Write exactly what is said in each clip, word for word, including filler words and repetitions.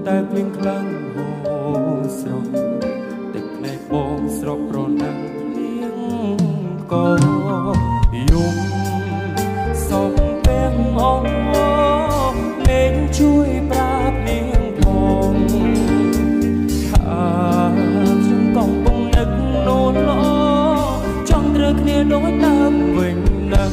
តែភ្លៀងខ្លាំងហូរស្រស់ទឹកភ្នែកបងស្រស់ប្រណាំងភ្លៀងក៏យំសំពេងអងមេឃជួយប្រាប់នាងផងថាខ្ញុំកំពុងនឹកនោនល្អចង់ត្រូវគ្នាដូចដើមវិញដឹង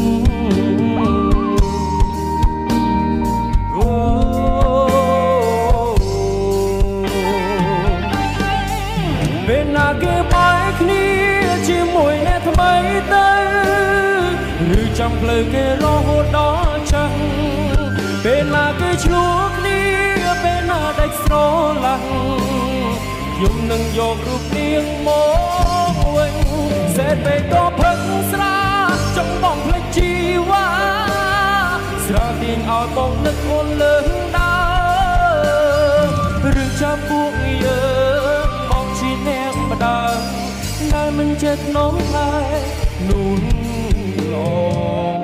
ពេលណាគេបាយគ្នាជាមួយអ្នកថ្មីទៅឬចាំផ្លូវគេរហូតដល់ចឹងពេលណាគេឆ្លោះគ្នាពេលណាដាច់ស្រឡាញ់ខ្ញុំនឹងយករូបនាងមកវិញសេតពេលក៏ផឹកស្រាចង់បងភ្លេចជីវ៉ាស្រាទាញឲ្យបងនឹកអូនលើងដើរឬចាំពួកយើងបងជាអ្នកម្ដងដែលមិនចេះនំតែនួនឡង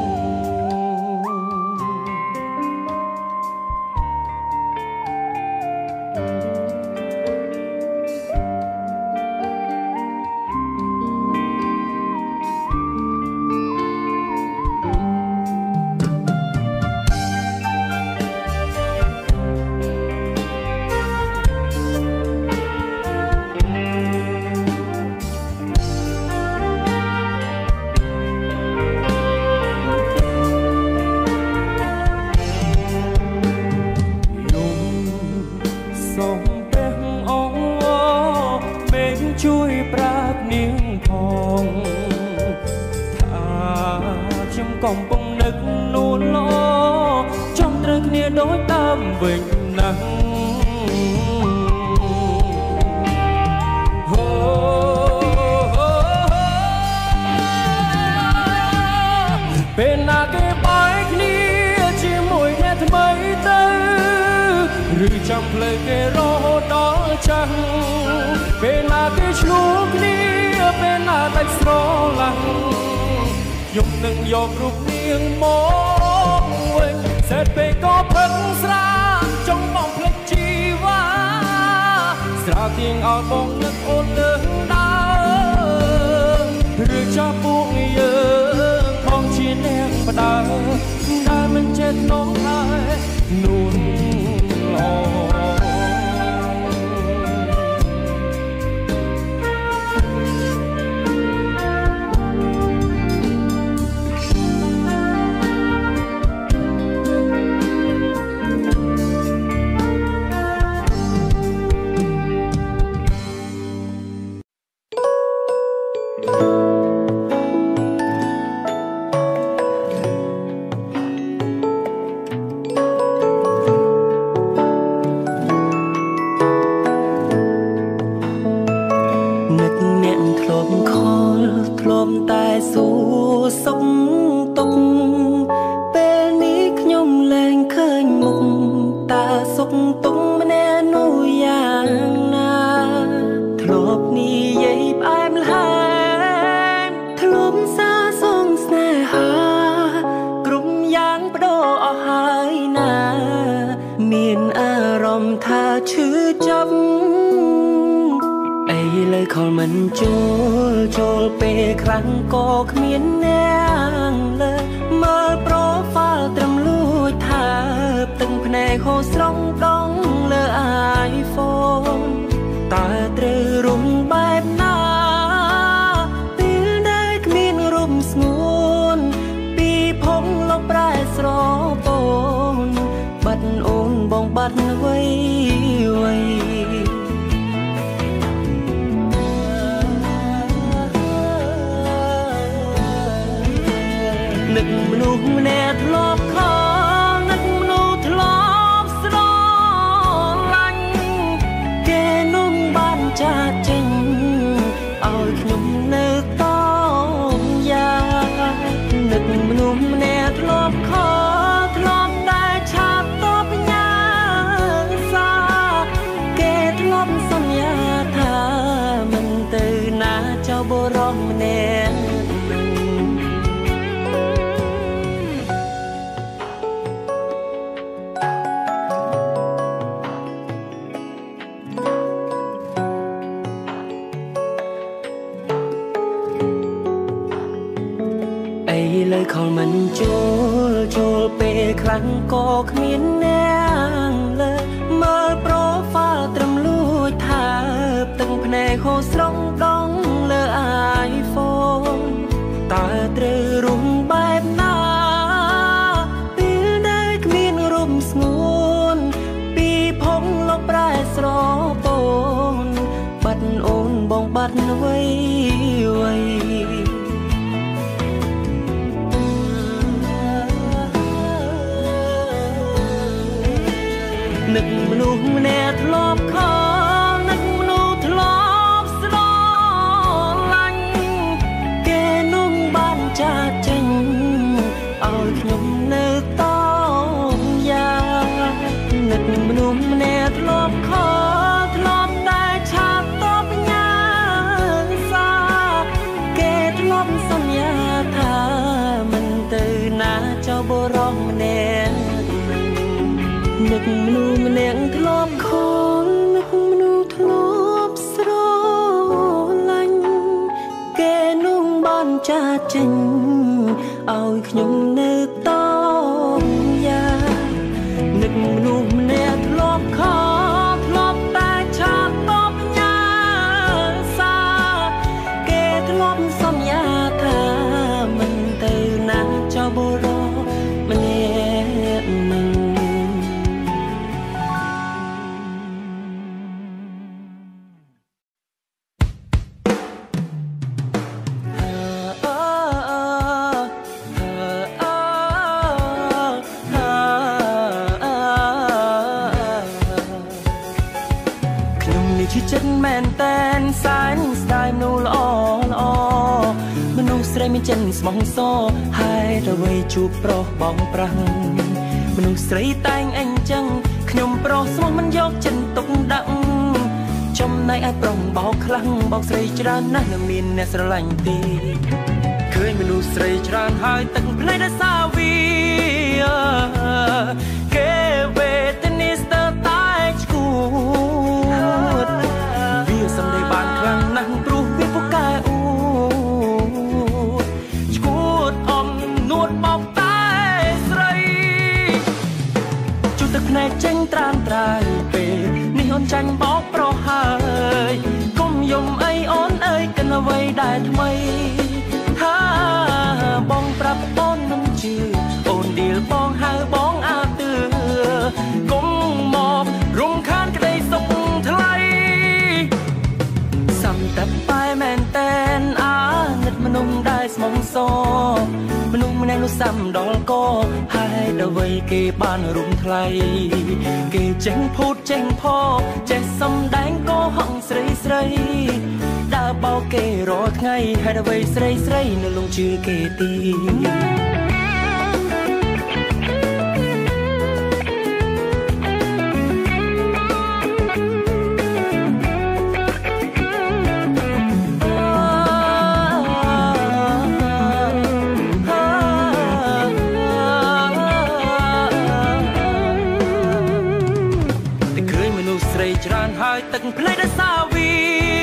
ជួយប្រាប់នាងផងថាខ្ញុំកំពុងនឹកនួនល្អចង់ត្រូវគ្នាដូចដើមវិញណាស់ពេលណាគេបាយគ្នាជាមួយអ្នកថ្មីទៅឬចាំផ្លូវគេរហូតដល់ចឹងពេលណាគេឆ្លោះគ្នាពេលណាដាច់ស្រឡាញ់ខ្ញុំនឹងយករូបនាងមកវិញសេតពេលក៏ផឹកស្រាចង់បងភ្លេចជីវ៉ាស្រាទាញឲ្យបងនឹកអូនលើងដើរឬចាប់ពួកយើងបងជាអ្នកម្ដងដែលមិនចេះនំហើយនួនឡងខលមិនចូលចូលពេលខ្លាំងក៏គ្មានអ្នកលើមើលប្រូហ្វាល់ត្រឹមលួចថាទឹកភ្នែកហូរស្រង់ដងលើ iPhone តើត្រូវរុំបែបណាពេលដែលគ្មានរុំស្ងួនពីភពលបប្រែស្រពូនបាត់អូនបងបាត់វ័យវ័យនឹកមនុស្សម្នាក់ធ្លាប់ខលនឹកមនុស្សធ្លាប់ស្រឡាញ់គេនោះបានចាស់ចេញឲ្យខ្ញុំនៅតយ៉ាងនឹកមនុស្សម្នាក់ធ្លាប់ខលធ្លាប់តែឆាប់តបញ៉ាសាគេធ្លាប់សន្យាថាមិនទៅណាចោលបុរសម្នាក់ខលមិនចូលចូលពេលខ្លាំងក៏គ្មានអ្នកលើមើលប្រូហ្វាល់ត្រឹមលួចថាទឹកភ្នែកហូរស្រង់ដងលើ iPhone តើត្រូវរុំបែបណាពេលដែលគ្មានរុំស្ងួនពីភពលបប្រែស្រពូនបាត់អូនបងបាត់វ័យវ័យនឹកមនុស្សម្នាក់ធ្លាប់ខលនឹកមនុស្សធ្លាប់ស្រឡាញ់គេនោះបានចាចេញឲ្យខ្ញុំនៅតយ៉ានឹកមនុស្សម្នាក់ធ្លាប់ខលធ្លាប់តែឆាតតបញ៉ាសាគេធ្លាប់សន្យាថាមិនទៅណាចោលបរោះម្នាក់នឹកមនុស្សម្នាក់ធ្លាប់ខលនឹកមនុស្សធ្លាប់ស្រឡាញ់គេនោះបានចាចេញឲ្យខ្ញុំនៅតយ៉ានឹកមនុស្សម្នាក់ធ្លាប់ខលធ្លាប់តែឆាតតបញ៉ាសាគេធ្លាប់សន្យាថាមិនទៅណាចោលបរោះម្នាក់នឹងចិត្តមែនតែនសែនស្ដាយមនុស្សល្អល្អមនុស្សស្រីមានចិនស្មោះសហើយទៅវ័យជួបប្រុសបងប្រាំងមនុស្សស្រីតែងអីចឹងខ្ញុំប្រុសស្មោះមិនយកចិនទុកដាក់ចំណែកឲ្យប្រុសបោកខ្លាំងបោកស្រីច្រើនណាស់នឹងមានអ្នកស្រឡាញ់ទេឃើញមនុស្សស្រីច្រើនហើយទឹកភ្នែកដែលសាវីគេវេទនីស្ទើតែឈួតសំដីបានខ្លាំងណាស់ព្រោះវាពូកែអួតឈួតអំនួតបោកតែស្រីជូតទឹកភ្នែកចេញត្រានត្រើយពេលនេះអូនចាញ់បោកប្រុសហើយកុំយំអីអូនអើយកិនអ្វីដែលថ្មីហាបងប្រាប់អូនមិនជឿអូនឌីលបងហៅបងអាទឿកុំមករំខានក្តីសុខថ្លៃតែបែមែនតែនអានិតមនុស្សដែលស្មងសមនុស្សម្នាក់នោះសាំដល់កហើយដល់វ័យគេបានរុំថ្លៃគេចេះភូតចេះផចេះសំដែងកោហងស្រីស្រីដើរបោកគេរាល់ថ្ងៃហើយដល់វ័យស្រីស្រីនៅលងជឿគេទីច្រើនហើយទឹកភ្នែកដែលសាវី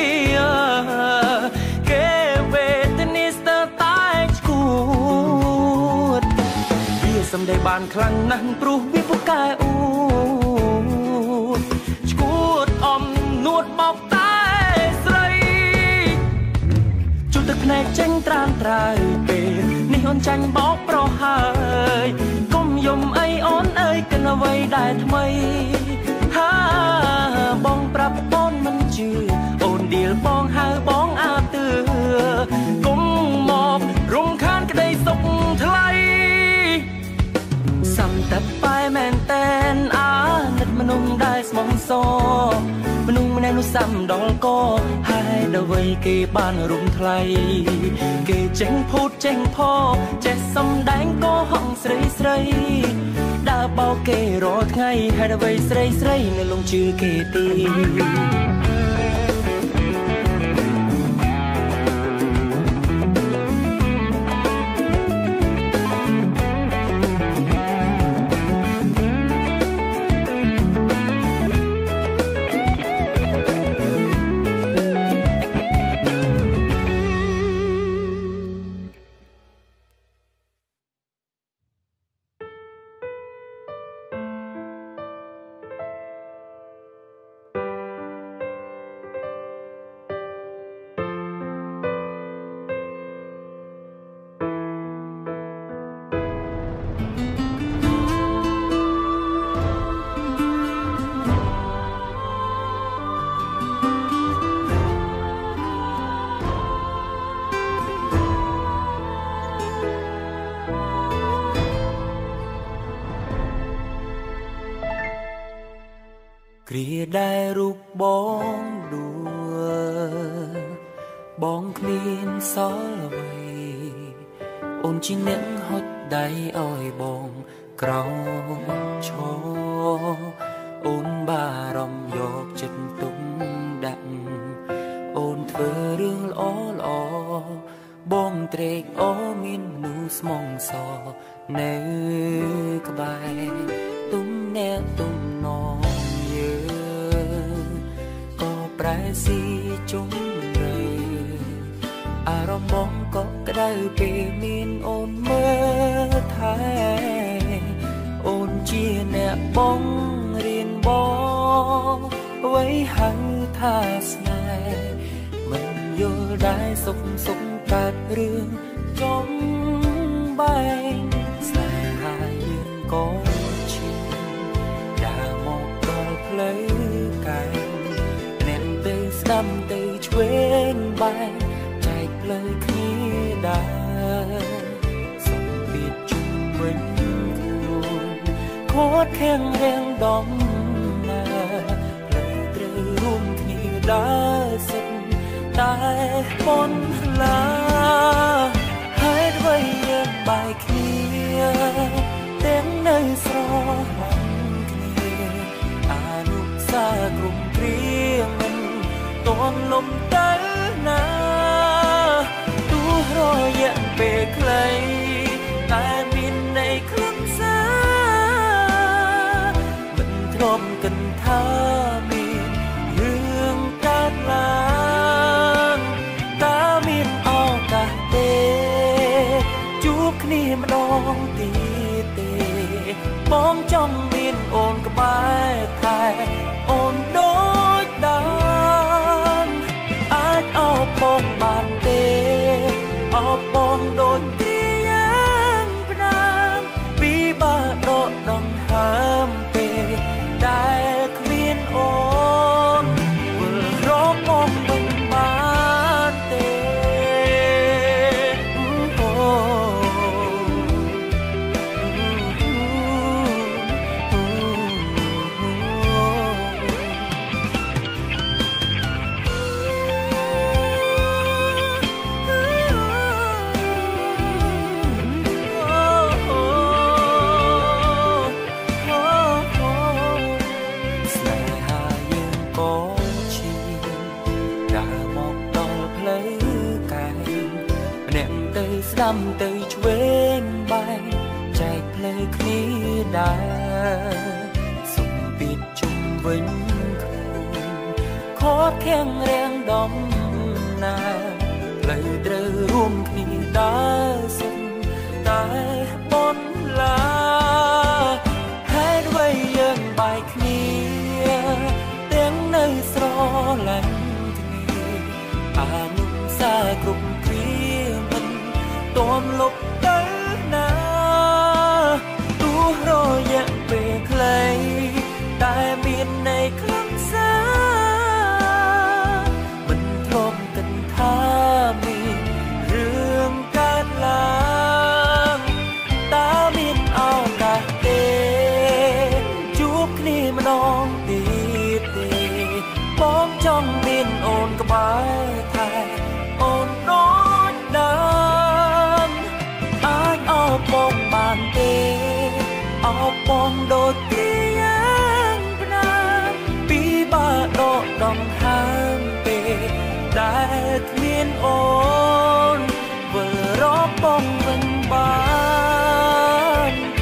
គេវេទនីស្ទើតែឈួតវាសំដីបានខ្លាំងណាស់ព្រោះវាពូកែអួតឈួតអំនួតបោកតែស្រីជូតទឹកភ្នែកចេញត្រានត្រើយពេលនេះអូនចាញ់បោកប្រុសហើយកុំយំអីអូនអើយកិនអ្វីដែលថ្មីហាបងប្រាប់អូនមិនជឿអូនឌីលបងហៅបងអាទឿកុំមករំខានក្តីសុខថ្លៃសំតែបែមែនតែនអានិតមនុស្សដែលស្មងសមនុស្សម្នាក់នោះសាំដល់កហើយដល់វ័យគេបានរុំថ្លៃគេចេះភូតចេះផចេះសំដែងកោហងស្រីស្រីដើរបោកគេរាល់ថ្ងៃហើយដល់វ័យស្រីស្រីនៅលងជឿគេទីគ្រាដែលរូបបងដួលបងគ្មានសល់អ្វីអូនជាអ្នកហត់ដៃឲ្យបងក្រោកឈរអូនបារម្ភយកចិត្តទុកដាក់អូនធ្វើរឿងល្អល្អបងត្រេកអរមានមនុស្សស្មងសនៅក្បែរទុំអ្នកទុំនងយើងក៏ប្រែស៊ីជុំរើអារម្មណ៍បងក៏ក្តៅពេលមានអូនមើលថែអូនជាអ្នកបងរៀនបងអ្វីហៅថាស្នេហ៍មិនយល់ដែរសុខសុខកើតរឿងចំបែងស្នេហាយើងក៏ឈានដើរមកដល់ផ្លូវកែអ្នកទៅស្ដាំទៅឆ្វេងបែងចែកផ្លូវគ្នាដើរសុំពីជុំវិញខ្លួនខត់ខាំងរៀងដំណើរផ្លូវត្រូវរួមគ្នាដើរសិនតែប៉ុនឡាហើយអ្វីយើងបែកគ្នាទាំងនៅស្រឡាញ់គ្នាអនុសាក្រុមគ្រាមិនតន់លំទៅណាទោះរយៈពេលខ្លីតែមានន័យខ្លឹមសារមិនធ្លាប់គិតថាមានរឿងកើតឡើងតើមានឱកាសទេជួបគ្នាម្ដងទៀតទេបងចង់មានអូនក្បែរថែអូនដូចដើមអាចអោបបងបានទេអោបបងដូចទីយ៉ាងផ្ដាំពីបាដកដង្ហើមទេដែលគ្មានអូនវិលរកបងមិនបានទេអូស្នេហាយើងក៏ឈានដើរមកដល់ផ្លូវកែម្នាក់ទៅស្ដាំទៅឆ្វេងបែងចែកផ្លូវគ្នាដើរសុំពីជុំវិញខ្លួនខត់ខាំងរៀងដំណើរផ្លូវត្រូវរួមគ្នាដើរសិនតែប៉ុនឡាហើយអ្វីយើងបែកគ្នាទាំងនៅស្រឡាញ់គ្នាអនុសាគ្រប់គ្រាមិនតមលុបទៅណាទោះរយៈពេលខ្លីតែមានន័យខ្លឹមសារមិនធ្លាប់គិតថាមានរឿងកើតឡើងតើមានឱកាសទេជួបគ្នាម្ដងទៀតទេបងចង់មានអូនក្បែរថែអូនដូចដើមអាចអោបបងបានទេអោបបងដូចទីយ៉ាងផ្ដាំពីបាដកដង្ហើមទេដែលគ្មានអូនវិលរកបងវិញបានទេ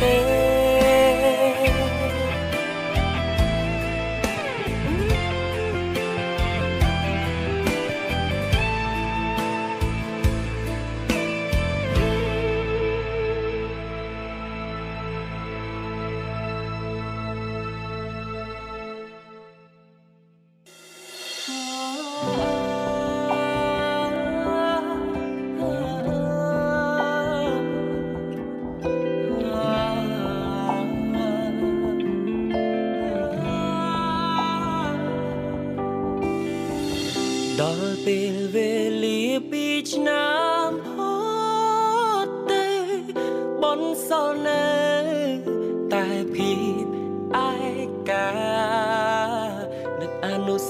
ដល់ពេលវេលាពីឆ្នាំផុតទៅបនសល់នៅតែភាពឯកា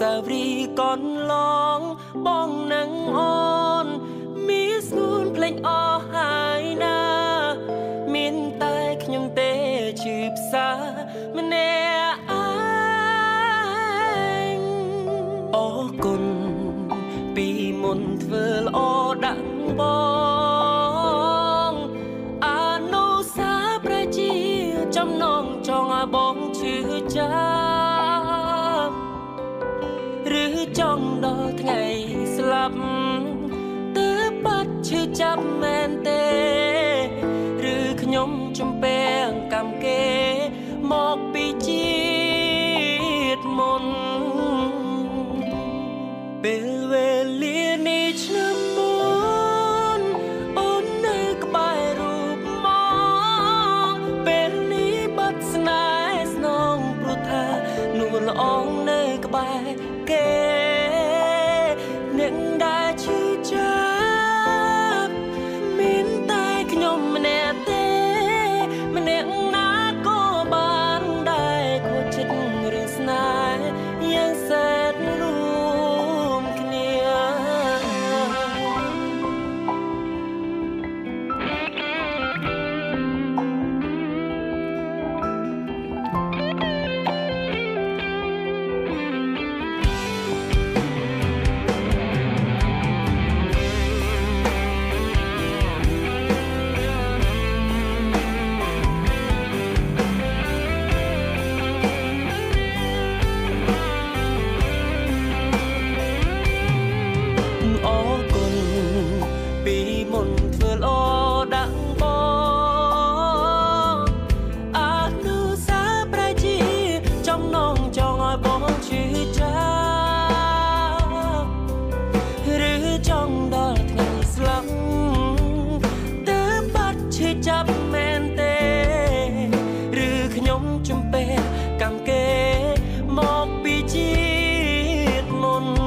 សាវរីកនឡងបងនឹងអូនមានស្ងួនភ្លេចអស់ហើយណាមានតែខ្ញុំទេឈឺផ្សាម្នាក់ឯងអរគុណពីមុនធ្វើល្អដាក់បងអនុសាប្រជាចំណងចង់ឲ្យបងឈឺចាប់ឬចង់ដល់ថ្ងៃស្លាប់ទើបបាត់ឈឺចាប់មែនទេឬខ្ញុំចំពេងកម្មគេមកពីជាតិមុនពេលវេលានេះឆ្នាំមុនអូននៅក្បែររូបមកពេលនេះបាត់ស្នេហ៍ស្នងព្រោះថានួនល្អងនៅក្បែរគេនឹងដែលឈឺចាប់មានតែខ្ញុំម្នាក់ទេម្នាក់ណាក៏បានដែរខូចចិត្តរឿងស្នេហ៍យ៉ាងសែនរួមគ្នាចាប់មែនទេឬខ្ញុំចំពេកម្មគេមកពីជាតិមុន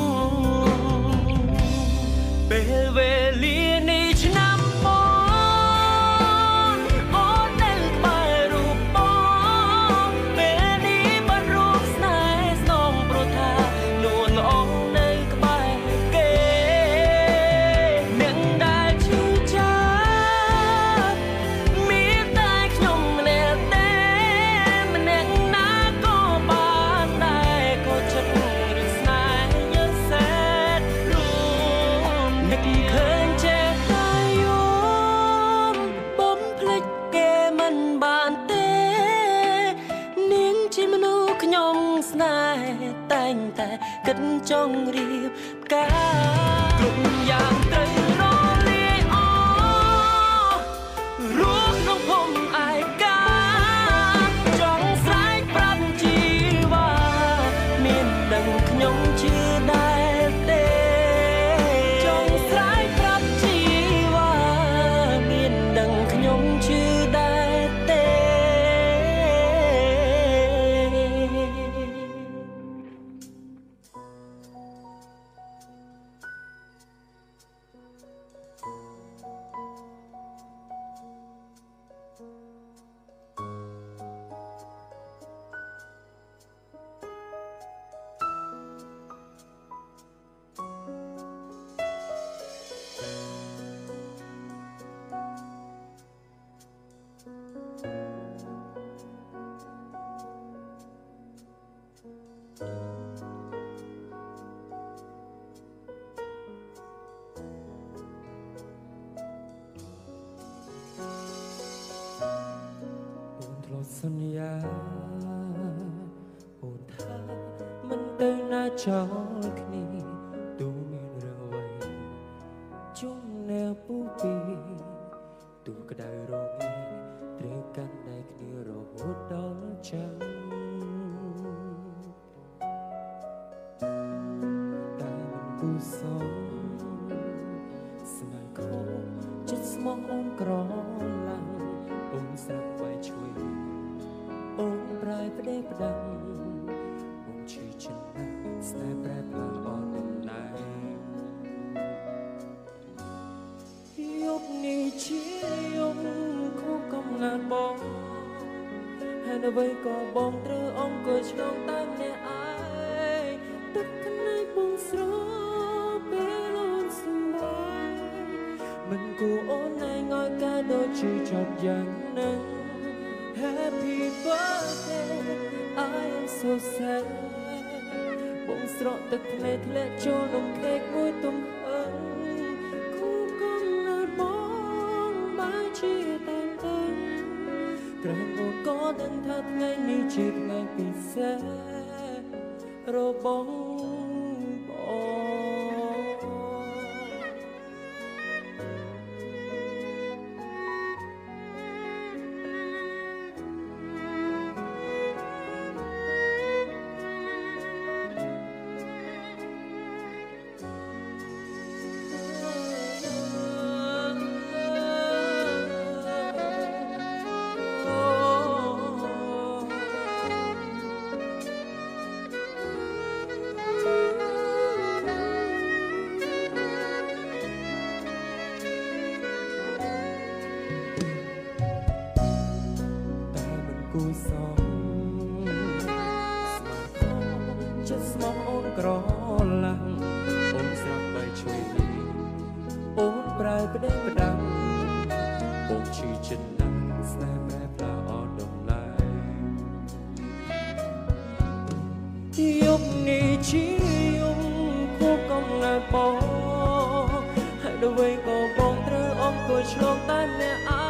ពេលវេលានេះឆ្នាំមុនអូននៅក្បែររូបបងពេលនេះបាត់រូបស្នេហ៍ស្នងព្រោះថានួនល្អងនៅក្បែរគេនឹងដែលឈឺចាប់ស្នេហ៍តែងតែគិតចង់រៀបការគ្រប់យ៉ាងត្រូវរលាយអស់រស់ក្នុងភូមិឯកាចង់ស្រែកប្រាប់ជីវ៉ាមានដឹងខ្ញុំជឿដែរទេចង់ស្រែកប្រាប់ជីវ៉ាមានដឹងខ្ញុំជឿដែរទេសន្យាអូនថាមិនទៅណាចោលគ្នាទូមានរឿងអ្វីជុំណែពូពីទូក្តៅរងាត្រូវកាន់ដៃគ្នារហូតដល់ចាំតែមិនគូសងស្នេហ៍ខោចិត្តស្មោះអូនក្រឡាំងអូនស្រាប់ໄວជួយអូនប្រែផ្ដេសផ្ដាំអូនឈឺចិត្តណាស់ស្នេហ៍ប្រែផ្លាស់អស់ដំណើរយប់នេះជាយប់ខុសកំណត់បងហើយអ្វីក៏បងត្រូវអង្គុយឆ្លងតែម្នាក់ឯងទឹកថ្នេរបងស្រពេលអូនសម្បាយមិនគួរអូនឯងឲ្យកាដូចជាចប់យ៉ាងហ្នឹង Happy birthday I am so sad បងស្រក់ទឹកថ្នេរធ្លាក់ចូលនំខេកមួយទំហឹងគូកំណើតបងបាយជាតែទៅក្រែងអូនក៏ដឹងថាថ្ងៃនេះជាថ្ងៃពិសេសរបស់បងគូសំស្មាខំចិត្តស្មោះអូនក្រឡាំងអូនស្រាប់តែឆ្វេងអូនប្រែប្តេផ្ដាំអូនឈឺចិត្តណាស់ស្នេហ៍ប្រែផ្លាអត់ដំណើរយប់នេះជាយប់គូកំណើតបងហើយដល់វិញក៏បងត្រូវអង្គុយឆ្លងតែម្នាក់ឯង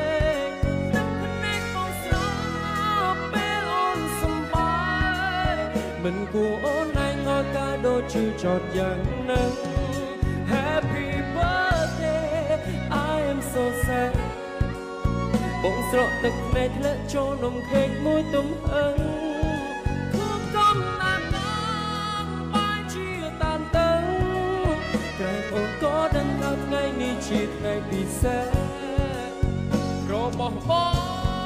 មិនគួរអូនឯងឲ្យកាដូចជាចត់យ៉ាងហ្នឹង Happy birthday I am so sad បងស្រក់ទឹកភ្នែកធ្លាក់ចូលនំខេកមួយទំហឹងគូកំណាត់បងបាយជាតាមទៅក្រែងអូនក៏ដឹងថាថ្ងៃនេះជាថ្ងៃពិសេសរបស់បង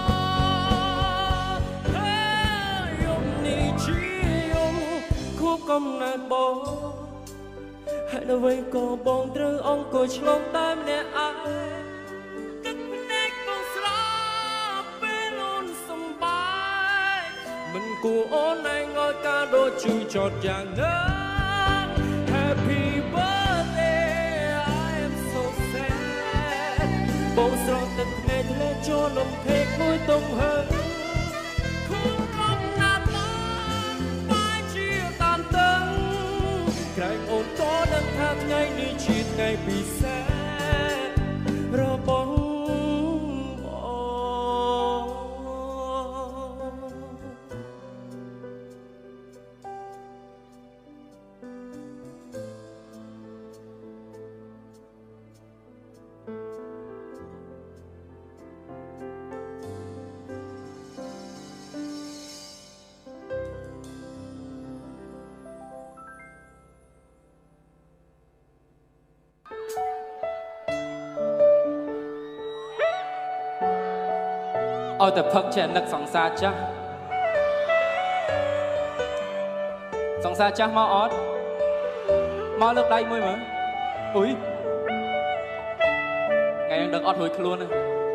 កំណើតបងហើយដល់វិញក៏បងត្រូវអង្គុយឆ្លងតែម្នាក់ឯងទឹកភ្នែកបងស្រប់ពេលអូនសម្បាយមិនគួរអូនឯងឲ្យកាដូចជឿចត់យ៉ាងណា Happy birthday I am so sad បងស្រក់ទឹកភ្នែកធ្លាក់ចូលនំខេកមួយទំហឹងក្រែងអូនក៏ដឹងថាថ្ងៃនេះជាថ្ងៃពិសេសរបស់បងឲ្យតែផឹកចេះនឹកសង្សារចាស់សង្សារចាស់មកអត់មកលើកដៃមួយមើលអុយថ្ងៃនឹងដឹងអត់រួចខ្លួនទេ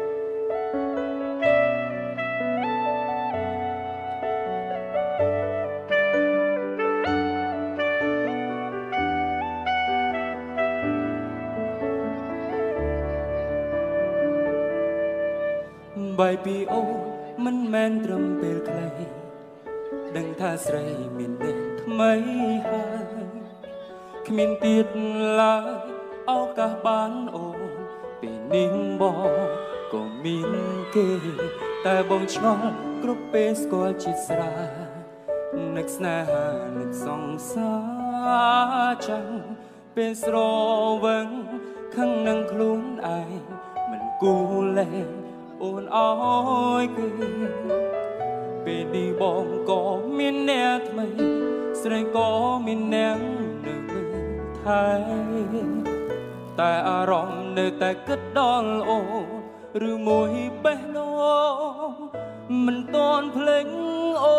បាយពីអូនមិនមែនត្រឹមពេលខ្លីដឹងថាស្រីមានអ្នកថ្មីហើយគ្មានទៀតឡើយឱកាសបានអូនពេលនេះបងក៏មានគេតែបងឆ្ងល់គ្រប់ពេលស្គាល់ជាស្រានឹកស្នេហានឹកសង្សារចាំពេលស្រវឹងខឹងនឹងខ្លួនឯងមិនគូលែងអូនអើយគឺពេលនេះបងក៏មានអ្នកថ្មីស្រីក៏មានអ្នកនៅថែតែអារម្មណ៍នៅតែគិតដល់អូនឬមួយបេះដូងមិនទាន់ភ្លេចអូ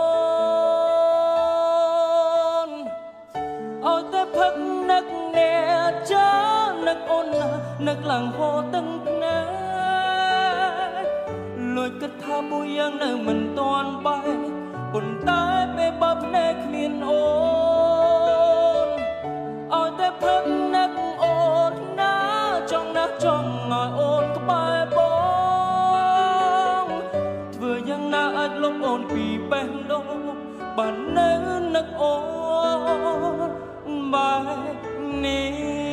នឲ្យតែផឹកនឹកអ្នកចានឹកអូននឹកឡើងហូរទឹកភ្នែកលួចគិតថាមួយយ៉ាងនៅមិនទាន់បែកប៉ុន្តែពេលបើភ្នែកគ្មានអូនបាននៅនឹកអូនបែបនេះ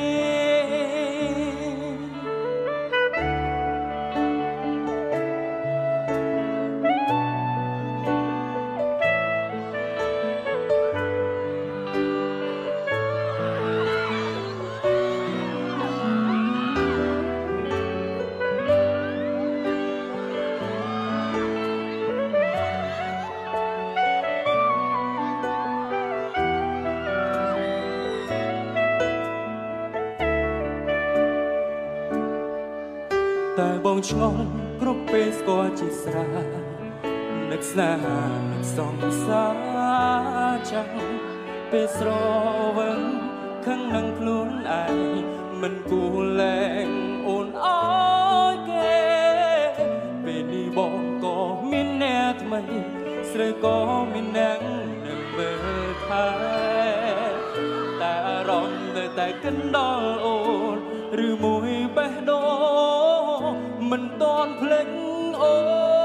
តែបងឆ្ងល់គ្រប់ពេលស្គាល់ជាស្រានឹកស្នេហានឹកសង្សារចាំពេលស្រវឹងខឹងនឹងខ្លួនឯងមិនគួរលែងអូនអើយគេពេលនេះបងក៏មានអ្នកថ្មីស្រីក៏មានអ្នកនឹងមើលថែតែអារម្មណ៍នៅតែគិតដល់អូនឬមួយបេះដូងមិនតន់ភ្លេចអូ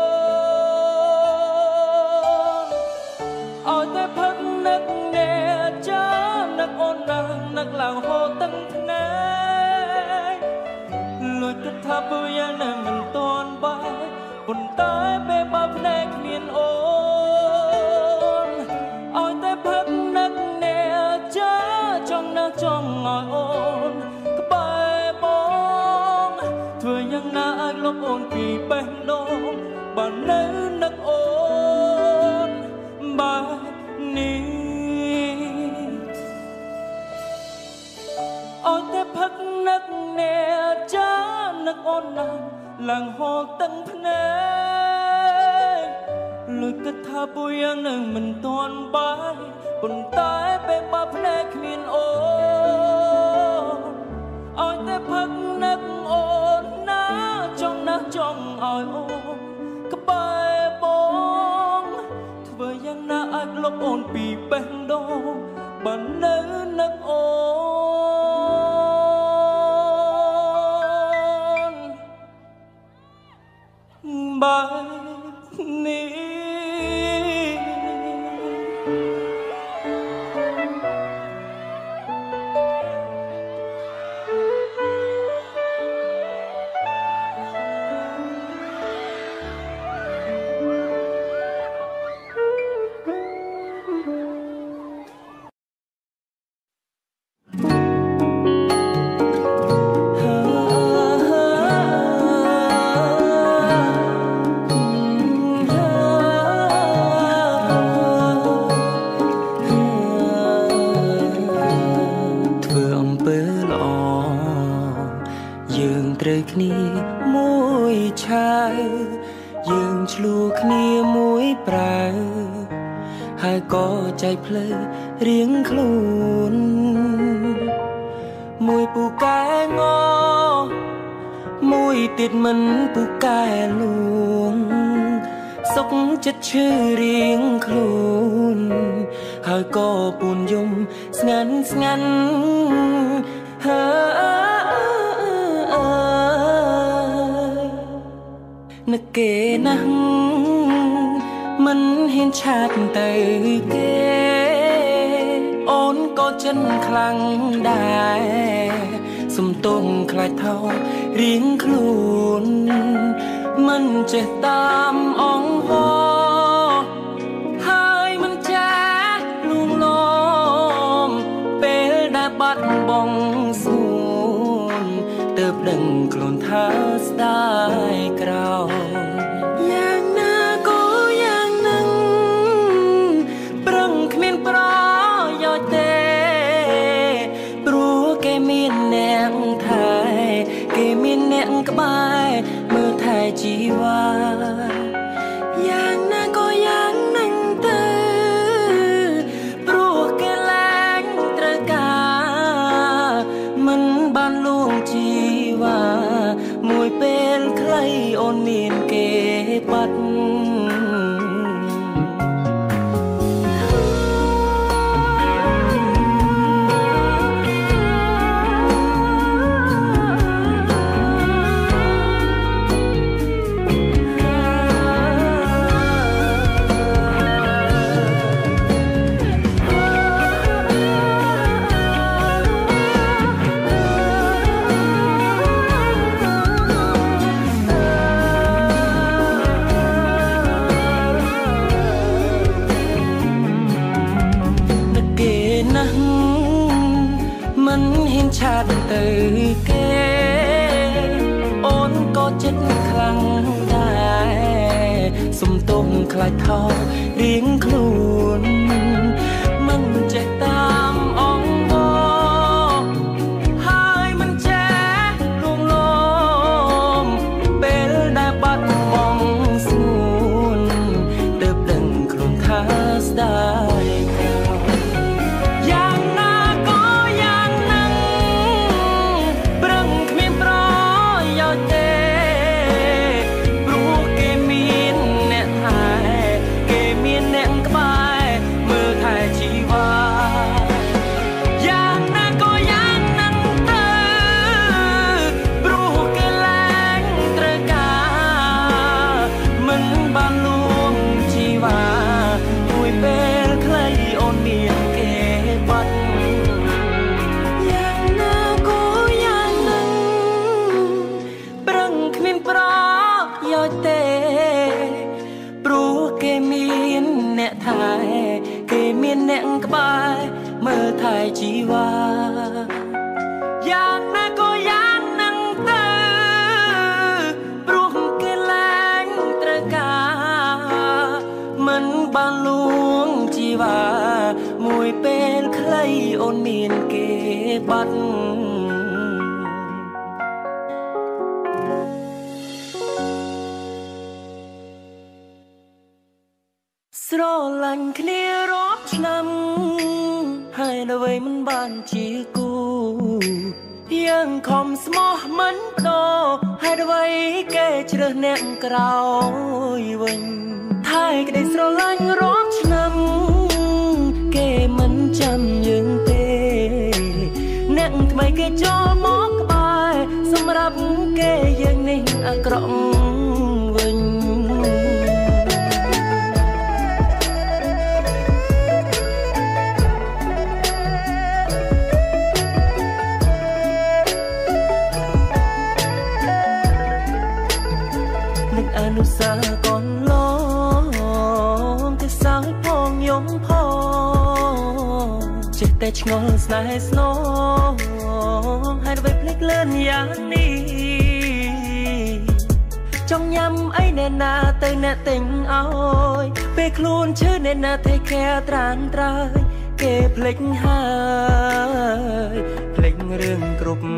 នឲ្យតែផឹកនឹកអ្នកចានឹកអូនដល់នឹកឡើងហូរទឹកភ្នែកលួចគិតថាបើយ៉ាងណាមិនតន់បាយប៉ុន្តែពេលបើភ្នែកគ្មានអូនឲ្យតែផឹកនឹកអ្នកចាចង់នឹកចង់ឲ្យអូនធ្វើយ៉ាងណាអាចលុបអូនពីបេះដូងបាននៅនឹកអូនបែបនេះអត់តែផឹកនឹកអ្នកចានឹកអូនណាស់ឡើងហូរទឹកភ្នែកលួចគិតថាពុយយ៉ាងនឹងមិនទាន់បាយប៉ុន្តែពេលបើភ្នែកគ្មានអូនអត់តែផឹកនឹកអូនចង់ណាស់ចង់ឲ្យអូនក្បែរបងធ្វើយ៉ាងណាអាចលុបអូនពីបេះដូងបាននៅនឹកអូនបែបនេះគ្នាមួយឆាវយើងឆ្លួគ្នាមួយប្រៅហើយក៏ចែកផ្លូវរៀងខ្លួនមួយពូកែងមួយទៀតមិនពូកែលួងសុខចិត្តឈឺរៀងខ្លួនហើយក៏ពូនយំស្ងាត់ស្ងាត់ហើយនឹកគេណាស់មិនហ៊ានឆាតទៅគេអូនក៏ចិនខ្លាំងដែរសំទងខ្លាចថោរៀងខ្លួនមិនចេះតាមអង្វរហើយមិនចាស់លួងលោមពេលដែលបាត់បង់សួនទើបដឹងខ្លួនថាស្ដាយក្រោយយ៉ាងណាក៏យ៉ាងនឹងប្រឹងគ្មានប្រយោជន៍ទេព្រោះគេមានអ្នកថែគេមានអ្នកក្បែរមើលថែជីវ៉ាយ៉ាងណាក៏យ៉ាងនឹងទៅព្រោះគេលែងត្រូវការមិនបានលួងជីវ៉ាមួយពេលខ្លីអូនមានគេបាត់មិនឆាតទៅគេអូនក៏ចិត្តខ្លាំងដែរសុំទុំខ្លាចថោរៀងខ្លួនមិនចេះតាមអងមកហើយមិនចេះលួងលោមពេលដែលបាត់បង់ស្ងួនទើបដឹងខ្លួនថាស្ដាយយ៉ាងណាក៏យ៉ាងហ្នឹងប្រឹងគ្មានប្រយោជន៍ទេព្រោះគេមានអ្នកថែគេមានអ្នកក្បែរមើលថែជីវ៉ាយ៉ាងណាក៏យ៉ាងហ្នឹងទៅព្រោះគេលែងត្រូវការមិនបានលួងជីវ៉ាមួយពេលខ្លីអូនមានគេបាត់យ៉ាងណាក៏យ៉ាងហ្នឹងប្រឹងគ្មានប្រយោជន៍ទេព្រោះគេមានអ្នកថែគេមានអ្នកក្បែរមើលថែជីវ៉ាយ៉ាងណាក៏យ៉ាងហ្នឹងទៅព្រោះគេលែងត្រូវការមិនបានលួងជីវ៉ាមួយពេលខ្លីអូនមានគេបាត់ស្រឡាញ់គ្នារាប់ឆ្នាំហើយនៅវិញមិនបានជាគូយើងខំស្មោះមិនដោហើយអ្វីគេជ្រើសអ្នកក្រោយវិញថែក្តីស្រឡាញ់រាប់ឆ្នាំគេមិនចាំយើងទេអ្នកថ្មីគេចូលមកក្បែរសម្រាប់គេយើងនេះអាក្រក់វិញអនុសាកូនឡងគេសើចផងយំផងចិត្តតែឆ្ងល់ស្នេហ៍ស្នងហើយអ្វីភ្លេចលឿនយ៉ាងនេះចង់ញ៉ាំអីអ្នកណាទៅអ្នកទិញឲ្យពេលខ្លួនឈឺអ្នកណាថេខែត្រានត្រើយគេភ្លេចហើយភ្លេចរឿងគ្រប់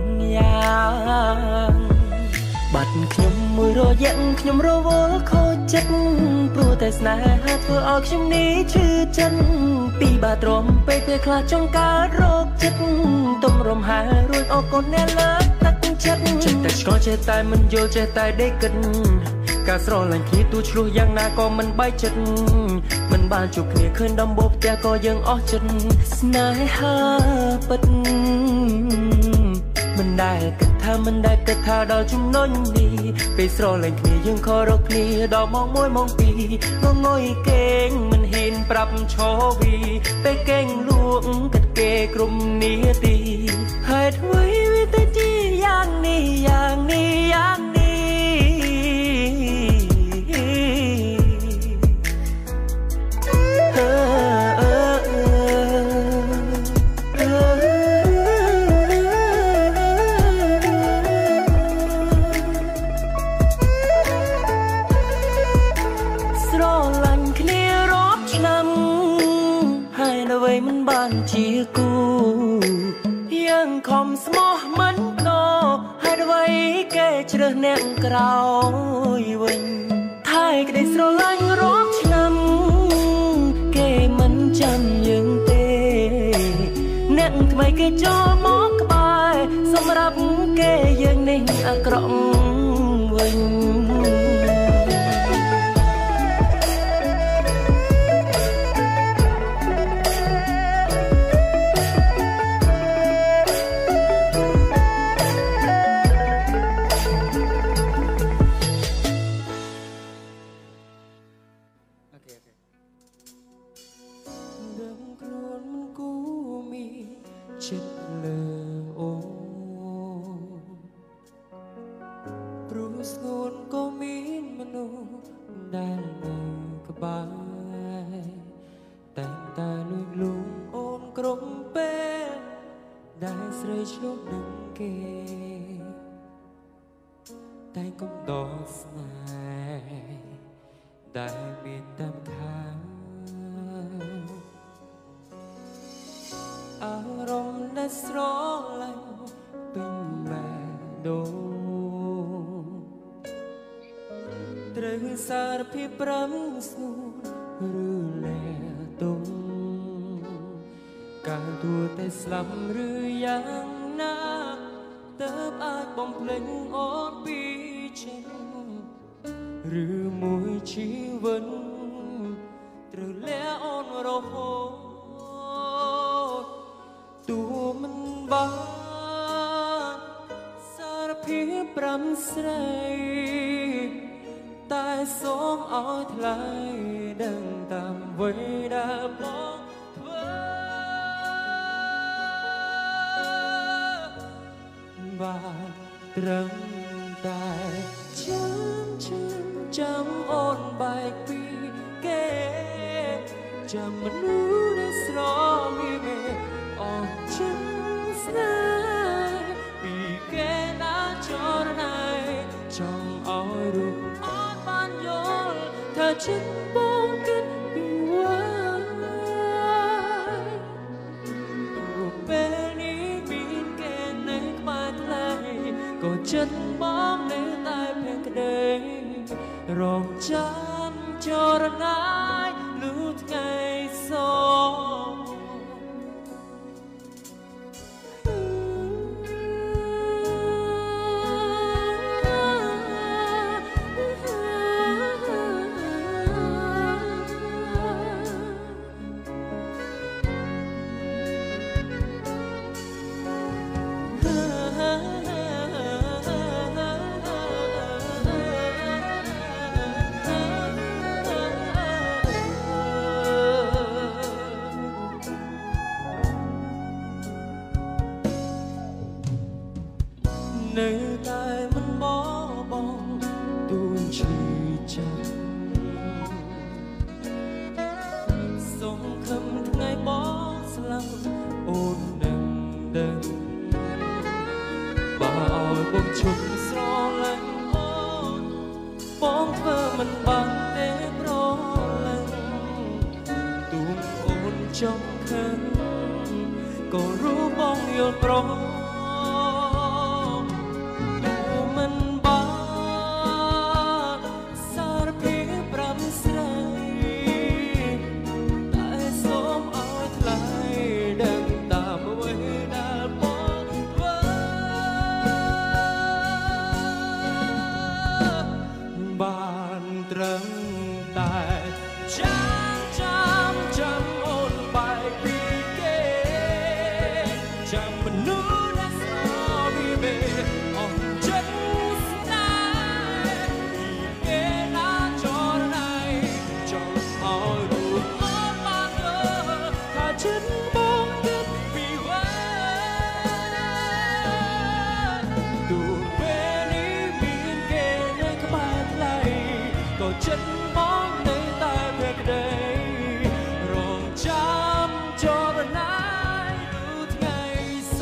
យ៉ាងបាត់ខ្ញុំមួយរយៈខ្ញុំរវល់ខូចចិត្តព្រោះតែស្នេហាធ្វើឲ្យខ្ញុំនេះឈឺចិត្តពីបាទ្រាំពេកពេលខ្លះចង់កើតរោគចិត្តទុំរំហើរួចអរគុណអ្នកលើកទឹកចិត្តចិត្តតែឆ្កល់ចេះតែមិនយល់ចេះតែដេកគិតការស្រឡាញ់គ្នាទូឆ្លោះយ៉ាងណាក៏មិនបែកចិត្តមិនបានជួបគ្នាឃើញដំបូលផ្ទះក៏យើងអស់ចិត្តស្នេហាពិតមិនដែលគិតថាមិនដែលគិតថាដល់ចំណុចនេះពេលស្រលាញ់គ្នាយើងខករកគ្នាដល់ម៉ោងមួយម៉ោងពីរងងុយគេងមិនហ៊ានប្រាប់ឈរវីពេលគេងលួងគិតគេគ្រប់នាទីហើយអ្វីវាទៅជាយ៉ាងនេះយ៉ាងនេះយ៉ាងនេះមិនបានជាគូយើងខំស្មោះមិនដោហើយអ្វីគេជ្រើសអ្នកក្រោយវិញថែក្តីស្រឡាញ់រាប់ឆ្នាំគេមិនចាំយើងទេអ្នកថ្មីគេចូលមកក្បែរសម្រាប់គេយើងនេះអាក្រក់វិញ ដែលស្រីឆ្លុះនឹងគេតែកុំដោស្នេហ៍ដែលមានតាមខាងអារម្មណ៍ដែលស្រឡាញ់ពេញបេះដូងត្រូវសារភាពប្រាំស្នួនឬលែទុំកាលទួតែស្លាប់ឬយ៉ាងណាតើបអាចបំភ្លេចអូនពីចិត្តឬមួយជីវិតត្រូវលះអូនរហូតទួមិនបានសារភាពប្រាំស្រីតែសូមឲ្យថ្លៃដឹងតាមអ្វីដែលបងធ្វើបានត្រឹមតែចាំចាំចាំអូនបែកពីគេចាំមនុស្សដែលស្រមីមេអស់ចិត្តស្នេហ៍ពីគេណាចរណៃចង់ឲ្យរូបអូនបានយល់ថាចិត្តបងគិតពីវ៉ារូបពេលនេះមានគេនៅក្បែរថ្លៃក៏ចិត្តបងនៅតែភ័យក្តីរងចាំចរណៃលុះថ្ងៃសនៅតែមិនបបងទួនឈឺចាំសងខំថ្ងៃបងស្លាប់អូននឹងដឹងបើឲ្យបងឈប់ស្រឡាញ់អូនបងធ្វើមិនបានទេប្រឡាញ់ទួងអូនចង់ខឹងក៏รู้បងយល់ព្រមបានត្រឹមតែចាំចាំចាំអូនបែកពីគេចាំមនុស្សដែលស្រមីមេអស់ចិត្តស្នេហ៍ពីគេណាចរណៃចង់ឲ្យរូបអូនបានយល់ថាចិត្តបងគិតពីវ៉ាទូពេលនេះមានគេនៅក្បែរថ្លៃក៏ចិត្តបងនៅតែភ័យក្តីរងចាំចរណៃលុះថ្ងៃស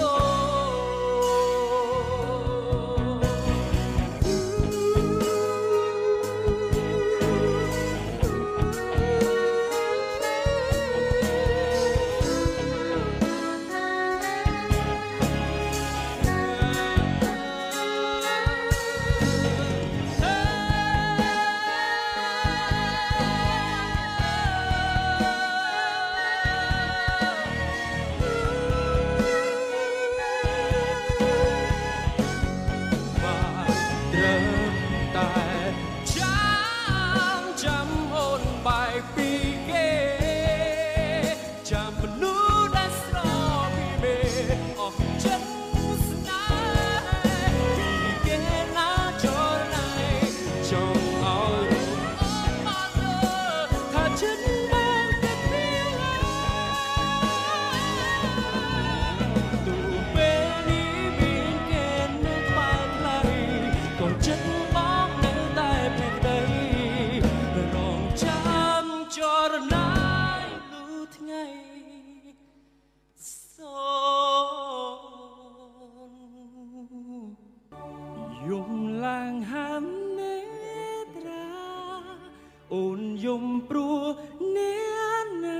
ំព្រោះអ្នកណា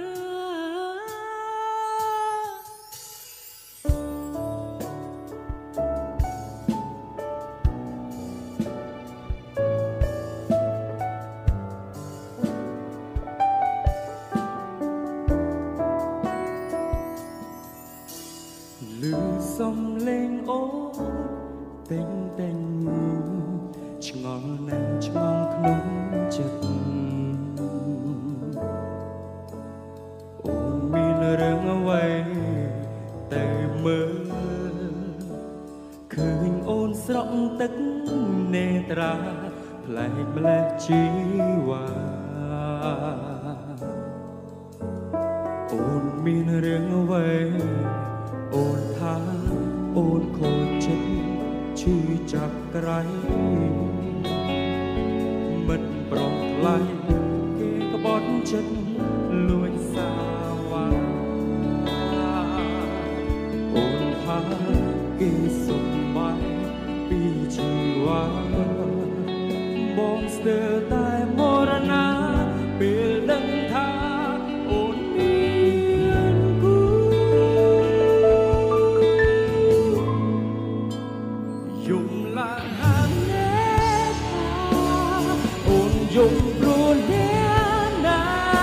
លឺសំឡេងអូនតែងតែងឆ្ងល់ណាស់ឆ្ងល់ក្នុងចិត្តអូនមានរឿងអ្វីតែមើលឃើញអូនស្រក់ទឹកនេត្រាផ្លែកម្លេះជីវ៉ាអូនមានរឿងអ្វីអូនថាអូនខូចចិត្តឈឺចាប់ក្រៃមិនប្រំថ្លៃគេក្បត់ចិត្តលួចសាវ៉ាអូនថាគេសុំបាយពីជីវ៉ាបងស្ទើរតែមរណាពេលដឹងថាអូនមានគូយំឡើងហានណែអូនយំព្រោះអ្នកណា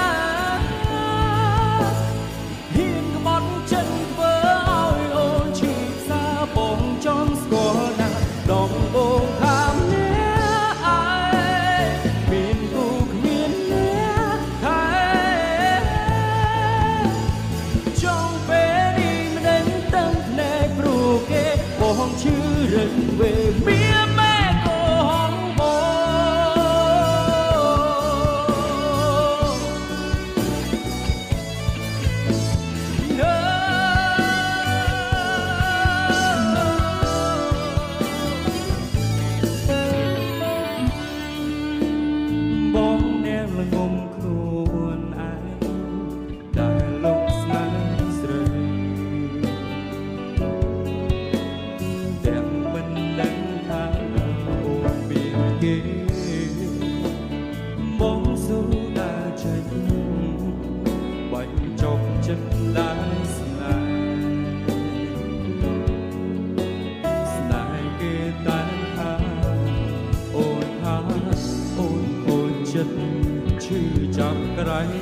ហ៊ានក្បត់ចិត្តធ្វើឲ្យអូនឈឺផ្សាបងចំស្គាល់ណាដំបងថាអ្នកឯងមានគូគ្មានអ្នកតែចង់ពេលនេះមិនដឹងទាំងភ្នែកព្រោះគេបងឈឺរឹងវេមានម៉ែកូនបងបងអ្នកល្ងងខ្លួនឯងដែលលោកស្នេហ៍ស្រីទាំងមិនដឹងថាអូនមានគេបងស៊ូដើរចេញបាញ់ចុកចិត្តដែរស្នេហ៍ស្នេហ៍គេតែថាអូនថាអូនខូចចិត្តឈឺចាប់ក្រៃ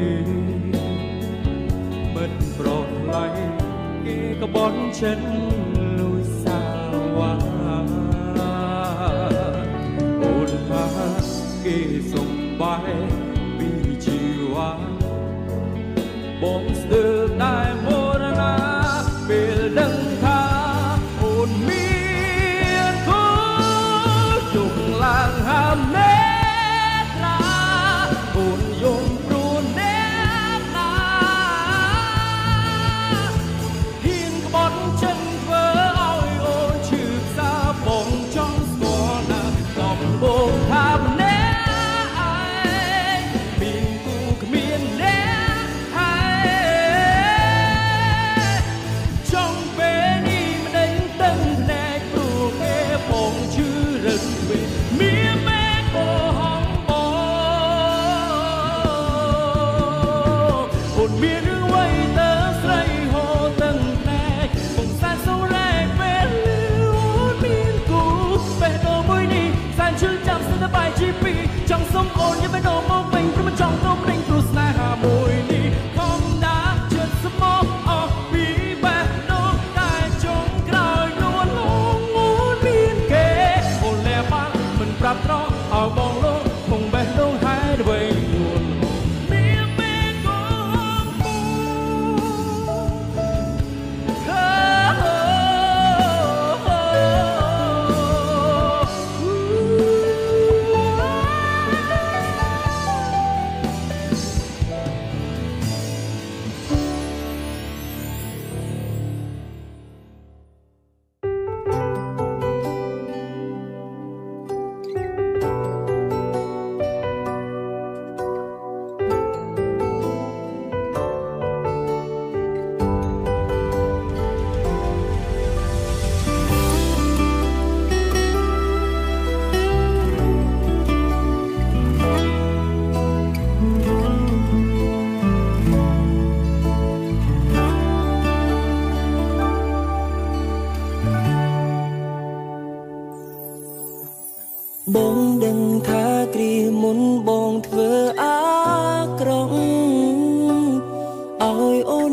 មិនប្រថ្លៃគេក្បត់ចិត្តលួចសាវ៉ាអូនថាគេសុំបាយពីជីវ៉ាបងស្ទើរតែមរណាពេលដឹងថាអូនមានគូយំឡើងហាមណែត្រាអូនយំព្រោះអ្នកណាហ៊ានក្បត់ចិត្តធ្វើឲ្យអូនឈឺផ្សាបងចង់ស្គាល់ណាដំបងថាម្នាក់ឯងមានគូគ្មានអ្នកហើយ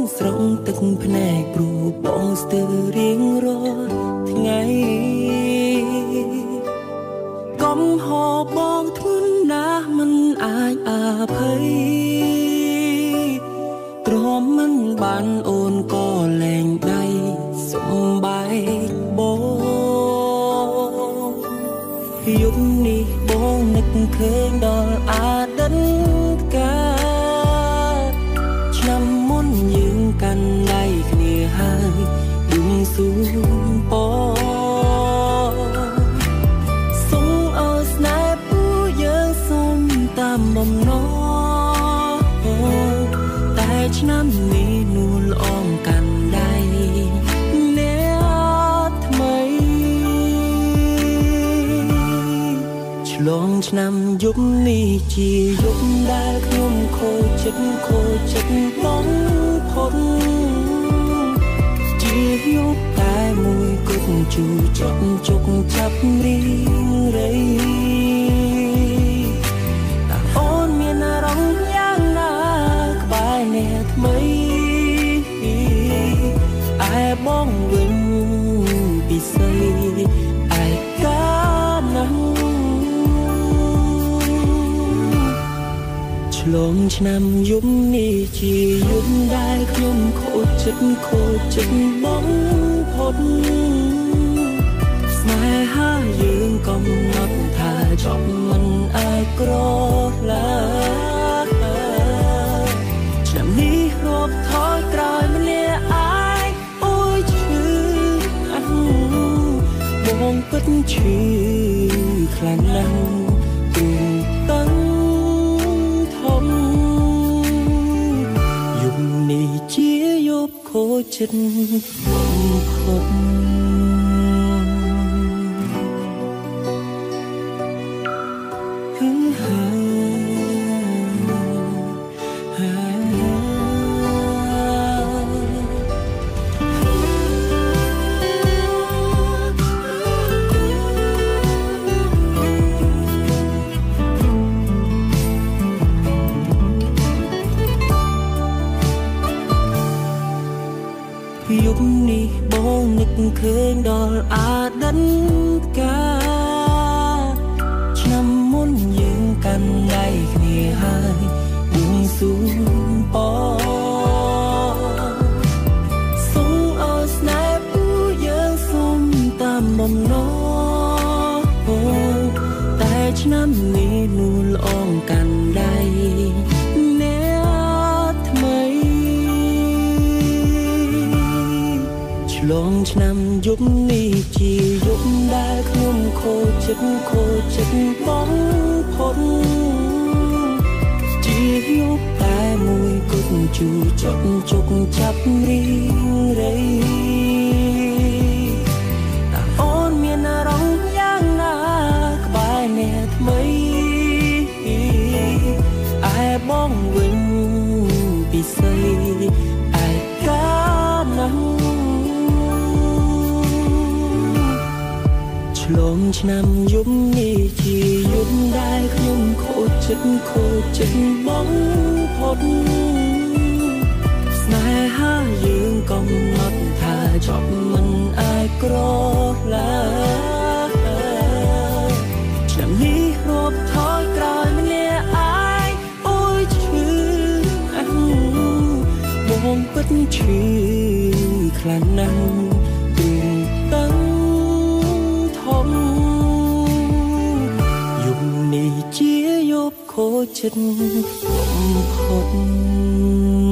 ស្រង់ទឹកភ្នែកព្រោះបងស្ទើររៀងរាល់ថ្ងៃកំហរបងធ្ងន់ណាស់មិនអាចអភ័យទ្រាំមិនបានអូនក៏លែងដៃសំបែកបងយប់នេះបងនឹកឃើញដល់អតីតកាលឆ្នាំមុនយើងកាន់ដៃគ្នាហើយឌឹងស៊ូពសូមអើស្នេហ៍ពូយើងសូមតាមបំណងតែឆ្នាំនេះនួនអមកាន់ដៃអ្នកថ្មីឆ្លងឆ្នាំយប់នេះជាយប់ដែលខ្ញុំខូចចិត្តខូចចិត្តបងផុតជាយប់តែមួយគត់ជូចប់ជុកចាប់រីងរៃតែអូនមានអារម្មណ៍យ៉ាងណាក្បែរអ្នកថ្មីឯបងវិញពិសេសឯកាណាស់ឆ្លងឆ្នាំយប់នេះជាយប់ដែលខ្ញុំខូចចិត្តខូចចិត្តបងផុតស្នេហាយើងកំណត់ថាចប់មិនអាចក្រឡាឆ្នាំនេះរាប់ថយក្រោយម្នាក់អាចអូយឈឺអត់បងពិតឈឺខ្លាំងណាស់ទូតឹងយប់នេះជាយប់ខូចចិត្តបំផុតយប់នេះបងនឹកឃើញដល់អតីតកាលឆ្នាំមុនយើងកាន់ដៃគ្នាហើយបួងសួងពសូមអើស្នេហ៍ពូយើងសូមតាមបំណងតែឆ្នាំនេះនួនអងកាន់ដៃឆ្លងឆ្នាំយប់នេះជាយប់ដែលខ្ញុំខូចចិត្តខូចចិត្តបងផុតជាយប់តែមួយគត់ជូចប់ជុកចាប់រីងរៃតែអូនមានអារម្មណ៍យ៉ាងណាក្បែរអ្នកថ្មីឯបងវិញពិសេសឯកាណាស់ឆ្លងឆ្នាំយប់នេះជាយប់ដែលខ្ញុំខូចចិត្តខូចចិត្តបងផុតស្នេហាយើងកំណត់ថាចប់មិនអាចក្រឡាឆ្នាំនេះរាប់ថយក្រោយម្នាក់អាចអូយឈឺអះបងពិតឈឺខ្លាំងណាស់ទូតឹងយប់នេះជាយប់ខូចចិត្តបំផុត